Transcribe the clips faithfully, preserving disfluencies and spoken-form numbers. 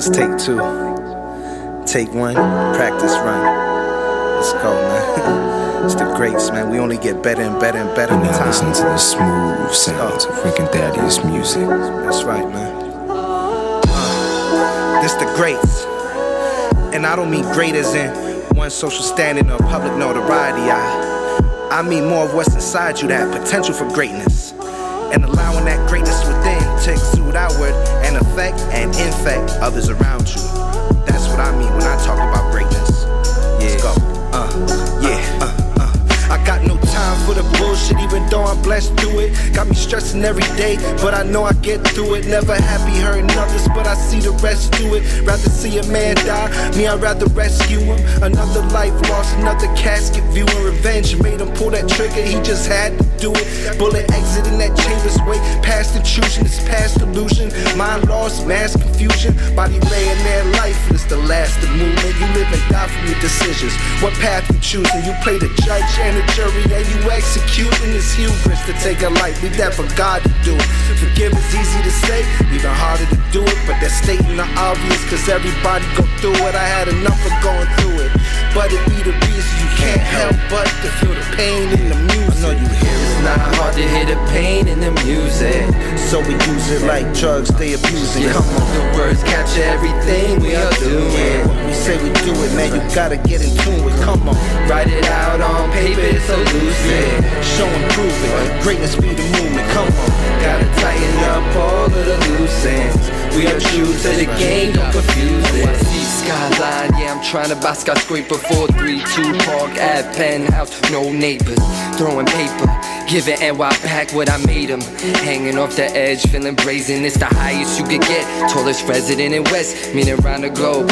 It's take two. Take one, practice run. Let's go, man. It's the greats, man. We only get better and better and better And with now time. listen to the smooth sounds Oh. of Rick and Thaddeus music. That's right, man. Uh, this the greats. And I don't mean great as in one social standing or public notoriety. I, I mean more of what's inside you, that potential for greatness. And allowing that greatness within to exude outward and affect and infect others around you. That's what I mean when I talk about greatness. Yeah. Let's go. Uh, yeah. Uh, uh. I got no time for the bullshit, even though I'm blessed through it. Got me stressing every day, but I know I get through it. Never happy hurting others, but I see the rest do it. Rather see a man die, me I'd rather rescue him. Another life lost, another casket viewing. Revenge made him pull that trigger, he just had to do it. Bullet exiting that chamber's way past intrusion, it's past illusion. Mind lost, mass confusion. Body laying there lifeless, the last of movement. You live and die from your decisions. What path you choosing? You play the judge and the jury, and you executing. It's hubris to take a life, leave that for God to do it. Forgive is easy to say, even harder to do it. But that's stating the obvious, cause everybody go through it. I had enough of going through it, but it be the reason you can't help but to feel the pain in the music. I know you hear it. It's not hard to hear the pain in the music, So we use it like drugs, they abusing it. yeah. Come on. The words capture everything we are doing. We say we do it, man, you gotta get in tune with. Come on. Write it out on paper, it's so lucid. Show and prove it. Greatness be the movement. Come on. Gotta tighten up all of the loose ends. We are true to the game, don't confuse it. I see skyline, yeah, I'm trying to buy skyscraper four three two Park at penthouse, no neighbors. Throwing paper, giving N Y back what I made them. Hanging off the edge, feeling brazen, it's the highest you could get. Tallest resident in West, meaning around the globe.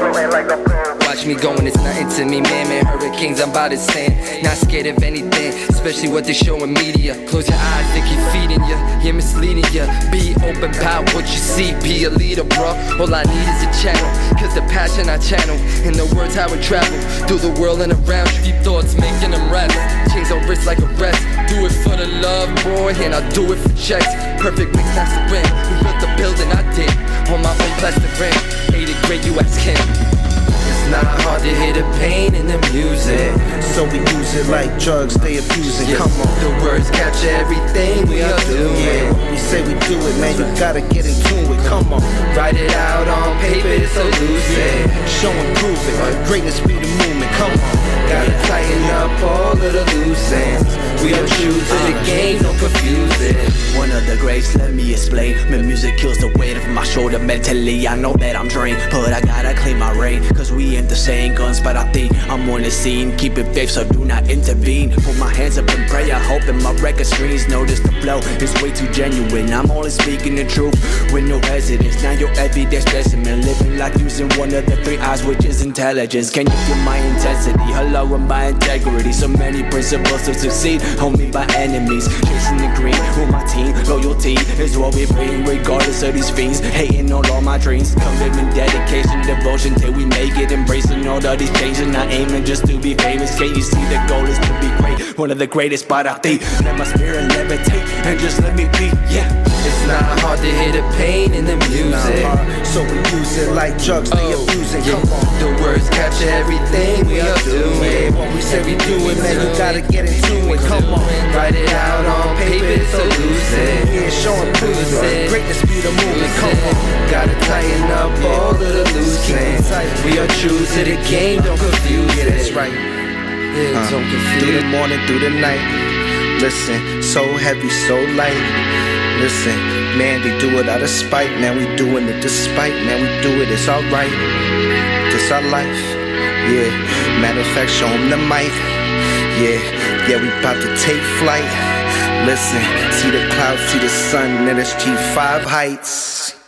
Watch me going, it's nothing to me, man, man. Hurricanes, I'm about to stand. Not scared of anything, especially what they show in media. Close your eyes, they keep feeding you, yeah, misleading you. Be open about what you see, be a leader, bro. All I need is a channel, cause the passion I channel, and the words how it travel through the world and around. Deep thoughts making them rest, chains on wrist like a rest. Do it for the love, boy, and I do it for checks. Perfect mix, that's the ring. We built the building I did on my own plastic ring. Ate it great, you ask him. It's not hard to hear the pain in the music, So we use it like drugs, they abusing. yeah. Come on. The words capture everything we are doing. We say we do it, man, you gotta get in tune with. Come on. Write it out on paper, it's so lucid. Show and prove it. Greatness be the movement. Come on. Gotta tighten up all of the loose ends. We are true to the game, don't confuse it. One of the greats, let me explain. My music kills the weight of my shoulder mentally. I know that I'm drained, but I gotta claim my reign. Cause we ain't the same guns, but I think I'm on the scene. Keep it safe, so do not intervene. Put my hands up in prayer, hoping my record screens notice the flow is way too genuine. I'm only speaking the truth with no hesitance. Now your everyday specimen, living like using one of the three eyes, which is intelligence. Can you feel my intensity? Hello, and my integrity. So many principles to succeed, homie, by enemies. Chasing the green with my team. Loyalty is what we bring, regardless of these fiends. Hating on all my dreams. Commitment, dedication, devotion till we make it. Embracing all of these changes, not aiming just to be famous. Can't you see the goal is to be great? One of the greatest, but I think let my spirit levitate and just let me be, yeah. It's not hard to hear the pain in the music, So we use it like drugs, they oh, abusing. yeah. Come on. The words capture everything we are doing. When we say we do it, man, you gotta get in tune with. Come on. Write it out on paper, it's so lucid. Yeah, show and prove it. Greatness be the movement. Come on. Gotta tighten up all of the loose ends. We are true to the game, don't confuse Yeah, it. that's right. Yeah, Uh, don't confuse through it. the morning, through the night. Listen, so heavy, so light. Listen, man, they do it out of spite. Now we doing it despite. Man, we do it, it's alright. This our life. Yeah, matter of fact, show 'em the mic. Yeah, yeah, we about to take flight. Listen, see the clouds, see the sun, and it's G five heights.